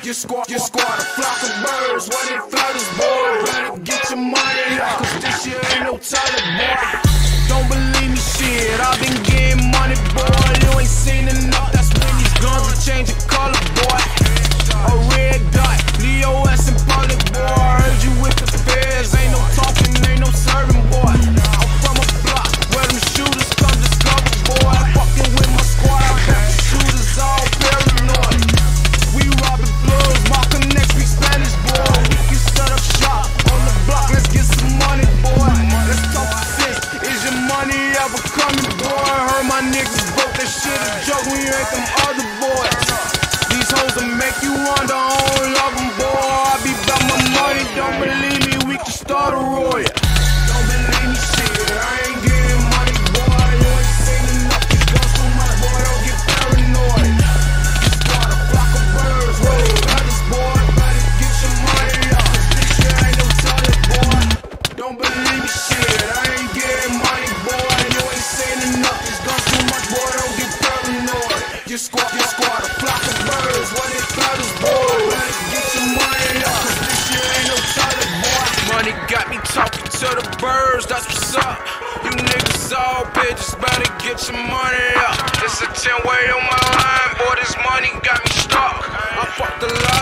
Your squad, a flock of birds, when it flutters, boy. Better get your money up, cause this year ain't no toilet, boy. Don't believe me, shit, I've been getting money, boy. You ain't seen enough, that's when these guns will change your color, boy. A red dot, Leo S in public, boy. I heard you with the feds, ain't no talking, ain't no serving, boy. I'm from a block where them shooters come discover, boy. Fucking with my squad, I bet the shooters all paranoid. We robbing plugs, my connects speak Spanish, boy. We can set up shop on the block, let's get some money, boy. Let's talk sense, is your money ever coming, boy? Heard my niggas broke, that shit a joke when you ain't them other boys. These hoes will make you wonder, I don't love them, boy. I be about my money, don't believe me, we can start a royal. Don't believe me, shit, I ain't getting money, boy. You ain't seen enough, these guns too much, boy, don't get paranoid. You start a flock of birds, roll others, boy. Better get your money up, cause this shit ain't no toilet, boy. Don't believe me, shit, I ain't getting money, boy. You ain't seen enough, these guns too much, boy, don't get paranoid. Your squad, a flock of birds, when it flutters, boy. Better get your money up, cause this shit ain't no toilet, boy. Money got me talking to the birds, that's what's up. You niggas all bitches, better get your money up. It's a 10-way on my line, boy, this money got me stuck. I fucked the line.